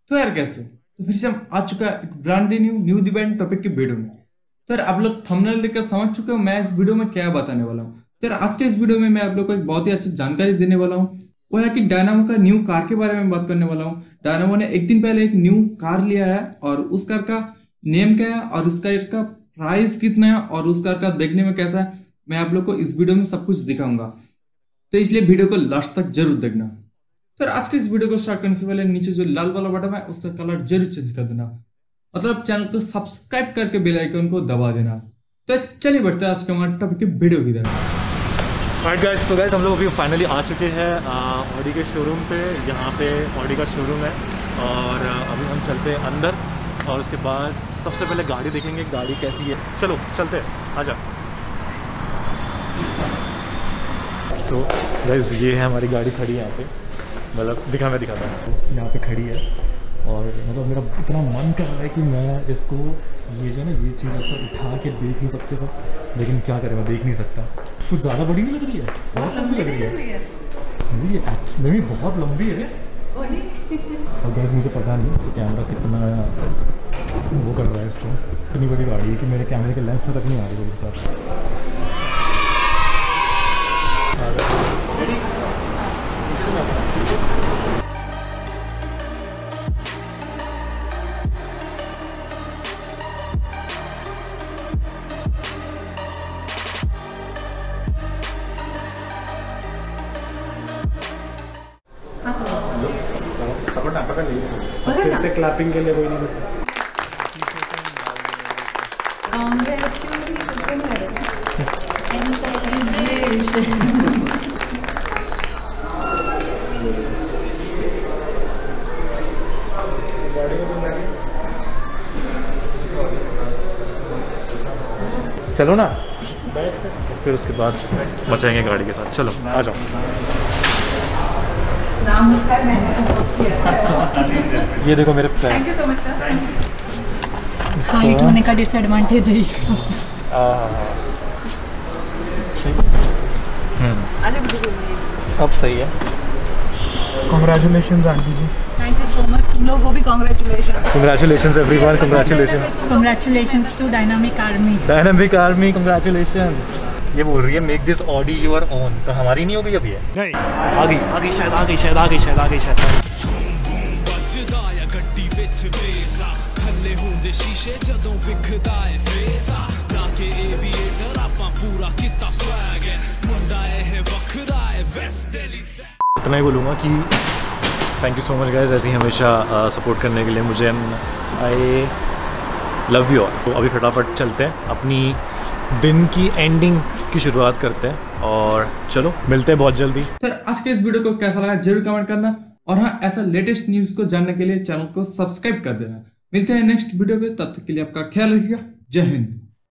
तो यार कैसे हो? तो फिर से हम आ चुका है एक ब्रांड न्यू डिबेंड टॉपिक की वीडियो में। तो यार आप लोग थंबनेल देखकर समझ चुके हो मैं इस वीडियो में क्या बताने वाला हूँ। तो यार आज के इस वीडियो में मैं आप लोग को एक बहुत ही अच्छी जानकारी देने वाला हूँ। वो है कि डायनामो का न्यू कार के बारे में बात करने वाला हूँ। डायनामो ने एक दिन पहले एक न्यू कार लिया है और उस कार का नेम क्या है और उसका इसका प्राइस कितना है और उस कार का देखने में कैसा है, मैं आप लोग को इस वीडियो में सब कुछ दिखाऊंगा। तो इसलिए वीडियो को लास्ट तक जरूर देखना। तो आज के इस वीडियो को स्टार्ट करने से पहले नीचे जो लाल वाला बटन है उसका कलर जरूर चेंज कर देना, मतलब चैनल को सब्सक्राइब करके बेल आइकन को दबा देना। तो चलिए बढ़ते हैं आज का हमारे टॉपिक की वीडियो की तरफ। राइट गाइस, तो गाइस हम लोग अभी फाइनली आ चुके हैं ऑडी के शोरूम पे। यहाँ पे ऑडी का शोरूम है और अभी हम चलते हैं अंदर और उसके बाद सबसे पहले गाड़ी देखेंगे, गाड़ी कैसी है। चलो चलते हैं, आजा। सो गाइस ये है हमारी गाड़ी खड़ी है यहाँ पे, मतलब मैं दिखाता हूँ, यहाँ पे खड़ी है। और मतलब मेरा इतना मन कर रहा है कि मैं इसको ये जो है ना ये चीज़ ऐसा उठा के देख नहीं सकते सब, लेकिन क्या करें, मैं देख नहीं सकता। कुछ ज़्यादा बड़ी नहीं लग रही है, बहुत लंबी लग रही है। मेरी बहुत लंबी है। और गैस मुझे पता नहीं कि कैमरा कितना वो कर रहा है इसको। इतनी बड़ी गाड़ी है कि मेरे कैमरे के लेंस में तक नहीं आ रही है मेरे साथ। फिर से क्लैपिंग के लिए कोई नहीं बचा। चलो ना, फिर उसके बाद मचाएंगे गाड़ी के साथ। चलो आ जाओ। ये देखो मेरे पैर। Thank you so much sir. Height होने का डिसएडवांटेज है। अब सही है। Congratulations aunty ji. Thank you so much. तुम लोगों को भी congratulation. Congratulations everyone, congratulations। Congratulations to Dynamic Army। Dynamic Army, congratulations। ये बोल रही है make this Audi your own, तो हमारी नहीं हो गई अभी है? नहीं, आ गई शायद। इतना ही बोलूँगा कि thank you so much guys, ऐसे ही हमेशा सपोर्ट करने के लिए मुझे। I love you all. तो अभी फटाफट चलते हैं, अपनी दिन की एंडिंग की शुरुआत करते हैं और चलो मिलते हैं बहुत जल्दी। तो आज के इस वीडियो को कैसा लगा जरूर कमेंट करना और हाँ, ऐसा लेटेस्ट न्यूज़ को जानने के लिए चैनल को सब्सक्राइब कर देना। मिलते हैं नेक्स्ट वीडियो पे, तब तक के लिए आपका ख्याल रखिएगा। जय हिंद।